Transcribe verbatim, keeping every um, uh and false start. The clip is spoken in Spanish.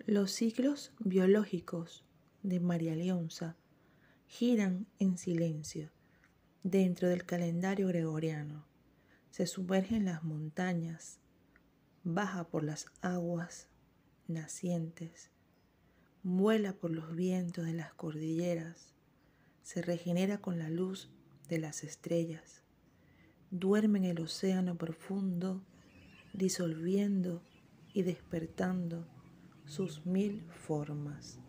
Los ciclos biológicos de María Leonza giran en silencio dentro del calendario gregoriano. Se sumerge en las montañas, baja por las aguas nacientes, vuela por los vientos de las cordilleras, se regenera con la luz de las estrellas, duerme en el océano profundo, disolviendo y despertando sus mil formas.